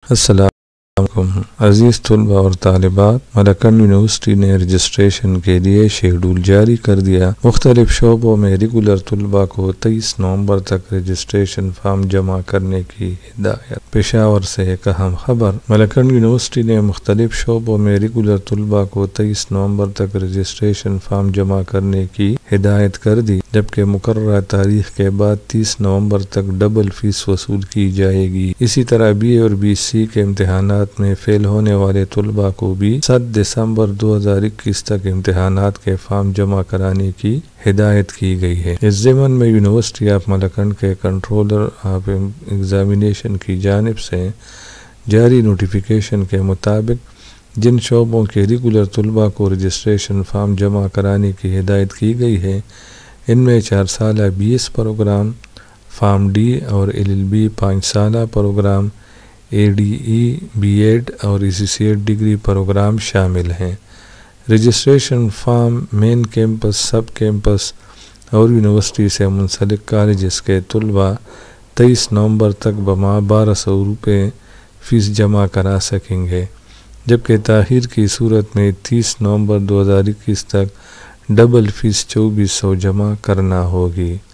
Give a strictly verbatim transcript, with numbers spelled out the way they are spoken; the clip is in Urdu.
السلام علیکم عزیز طلباء اور طالبات، ملکنڈ یونیورسٹی نے رجسٹریشن کے لیے شیڈول جاری کر دیا۔ مختلف شعبوں میں ریگولر طلباء کو تیئیس نومبر تک رجسٹریشن فارم جمع کرنے کی ہدایت۔ پشاور سے ایک اہم خبر۔ ملکنڈ یونیورسٹی نے مختلف شعبوں میں ریگولر طلباء کو تیئیس نومبر تک رجسٹریشن فارم جمع کرنے کی ہدایت کر دی، جبکہ مقررہ تاریخ کے بعد تیس نومبر تک ڈبل فیس وصول کی جائے گی۔ اسی طرح بی اے اور بی سی کے امتحانات میں فیل ہونے والے طلباء کو بھی سات دسمبر دو ہزار اکیس تک امتحانات کے فارم جمع کرانے کی ہدایت کی گئی ہے۔ اس ضمن میں یونیورسٹی آف ملکنڈ کے کنٹرولر آف ایگزامینیشن کی جانب سے جاری نوٹیفیکیشن کے مطابق جن شعبوں کے ریگولر طلباء کو رجسٹریشن فارم جمع کرانے کی ہدایت کی گئی ہے، ان میں چار سالہ B S program, pharm D اور ایل ایل بی پانچ سالہ پروگرام، A D E B Ed اور ایسوسیٹ ڈگری پروگرام شامل ہیں۔ Registration form main campus, sub campus اور یونیورسٹی سے منسلک کالجز کے طلباء تیئیس نومبر تک بماہ بارہ سو روپے فیس جمع کرا سکیں گے، جبکہ تاخیر کی صورت میں تیس نومبر دو ہزار اکیس تک ڈبل فیس چوبیس سو جمع کرنا ہوگی۔